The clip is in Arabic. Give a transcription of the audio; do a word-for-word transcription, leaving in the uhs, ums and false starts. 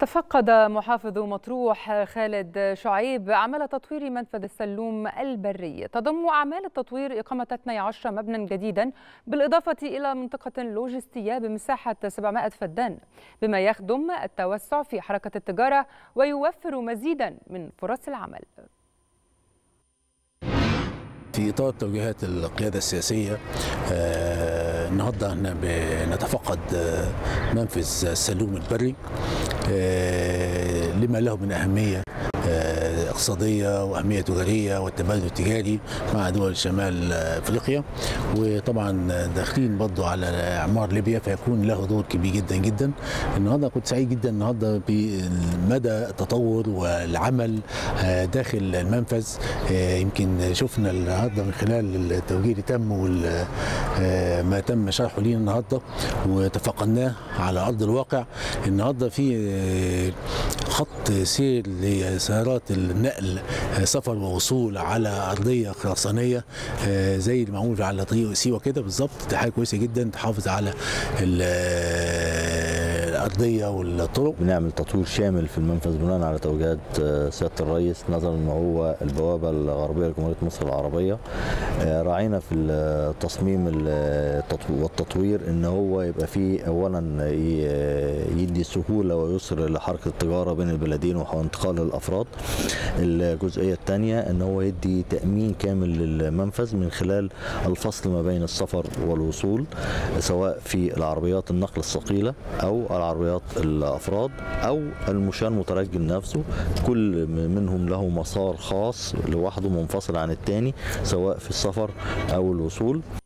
تفقد محافظ مطروح خالد شعيب عمل تطوير منفذ السلوم البري. تضم أعمال التطوير إقامة اثني عشر مبنى جديدا بالإضافة إلى منطقة لوجستية بمساحة سبعمائة فدان، بما يخدم التوسع في حركة التجارة ويوفر مزيدا من فرص العمل. في إطار توجيهات القيادة السياسية آه النهارده احنا بنتفقد آه منفذ السلوم البري آه لما له من أهمية آه اقتصادية وأهمية تجارية والتبادل التجاري مع دول شمال أفريقيا، وطبعا داخلين برضه على إعمار ليبيا فيكون له دور كبير جدا جدا. النهارده كنت سعيد جدا النهارده بمدى التطور والعمل آه داخل المنفذ. آه يمكن شفنا النهارده من خلال التوجيه اللي تم وما تم شرحه لينا النهارده وتفقدناه على ارض الواقع. النهارده في خط سير لسيارات النقل سفر ووصول على ارضيه خرسانيه زي اللي معمول على طريق سيوه كده بالظبط. دي حاجه كويسه جدا تحافظ على الارضيه والطرق. بنعمل تطوير شامل في المنفذ بناء على توجيهات سياده الرئيس، نظرا ان هو البوابه الغربيه لجمهوريه مصر العربيه. راعينا في التصميم والتطوير ان هو يبقى فيه اولا يدي سهوله ويسر لحركه التجاره بين البلدين وانتقال الافراد. الجزئيه الثانيه ان هو يدي تامين كامل للمنفذ من خلال الفصل ما بين السفر والوصول، سواء في العربيات النقل الثقيله او العربيات الافراد او المشاة المترجل نفسه. كل منهم له مسار خاص لوحده منفصل عن الثاني سواء في السفر او الوصول.